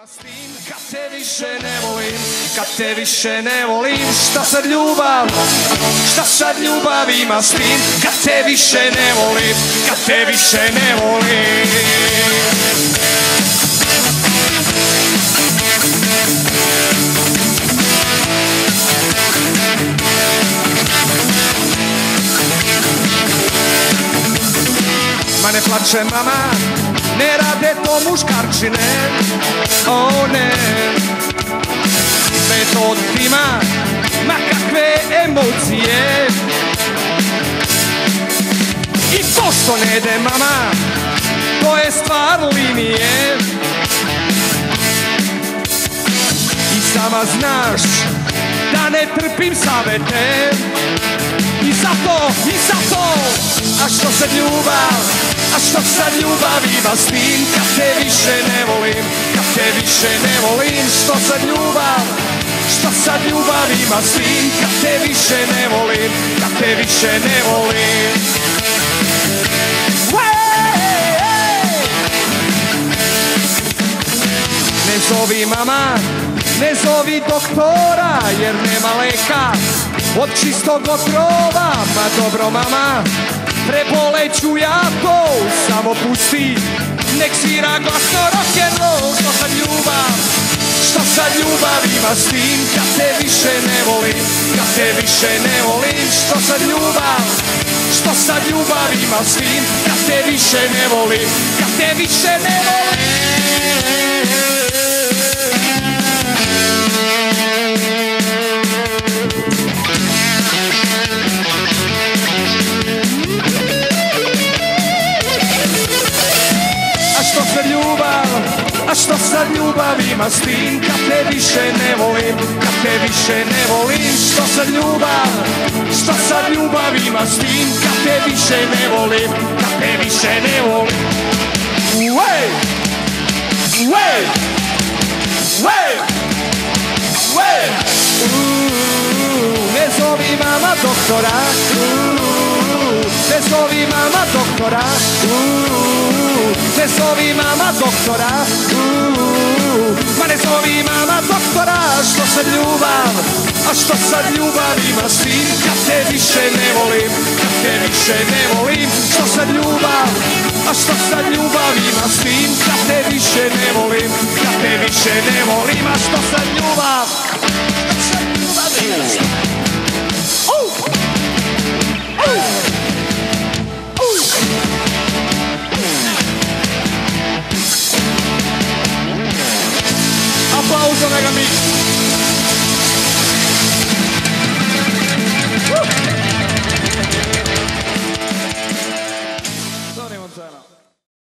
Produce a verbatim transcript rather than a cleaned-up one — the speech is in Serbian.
s tim kad te više ne volim, kad te više ne volim. Šta sad ljubav, šta sad ljubav ima s tim kad te više ne volim, kad te više ne volim. Ma ne plače mama, ne rade to muškarčine, o ne. Sve to ima, ma kakve emocije. I to što ne ide mama, to je stvar linije. I sama znaš da ne trpim savete. I zato, i zato, a što sad ljubav, a što sad ljubav ima s tim kad te više ne volim, kad te više ne volim. Što sad ljubav, što sad ljubav ima s tim kad te više ne volim, kad te više ne volim. Ne zovi mama, ne zovi doktora jer nema leka od čistog otrova. Ma dobro mama, preboleću ja to, samo pusti, nek svira glasno rock'n'roll. Što sad ljubav, što sad ljubav ima s tim kad te više ne volim, kad te više ne volim. Što sad ljubav, što sad ljubav ima s tim kad te više ne volim, kad te više ne volim. A što sad ljubav ima s tim kad te više ne volim, kad te više ne volim. Što sad ljubav, što sad ljubav ima s tim kad te više ne volim, kad te više ne volim. Uej, uej, uej, uej. Ne zovi mama doktora, ne zovi mama doktora, ne zovi mama doktora, ma ne zovi mama doktora. Što sad ljubav, a što sad ljubav ima s tim kad te više ne volim, kad te više ne volim. Što sad ljubav, a što sad ljubav ima s tim kad te više ne volim, kad te više ne volim. A što sad ljubav, što sad ljubav ima s tim. Applauso, Mega Mix.